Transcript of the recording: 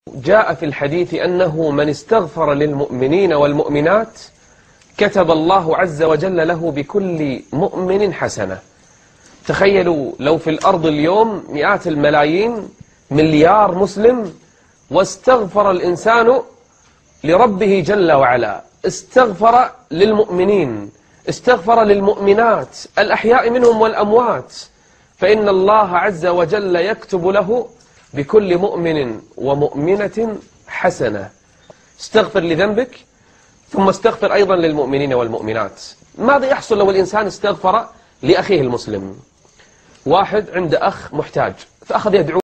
جاء في الحديث أنه من استغفر للمؤمنين والمؤمنات كتب الله عز وجل له بكل مؤمن حسنة. تخيلوا لو في الأرض اليوم مئات الملايين مليار مسلم، واستغفر الإنسان لربه جل وعلا، استغفر للمؤمنين، استغفر للمؤمنات الأحياء منهم والأموات، فإن الله عز وجل يكتب له بكل مؤمن ومؤمنة حسنة. استغفر لذنبك ثم استغفر أيضا للمؤمنين والمؤمنات. ماذا يحصل لو الإنسان استغفر لأخيه المسلم؟ واحد عنده أخ محتاج فأخذ يدعو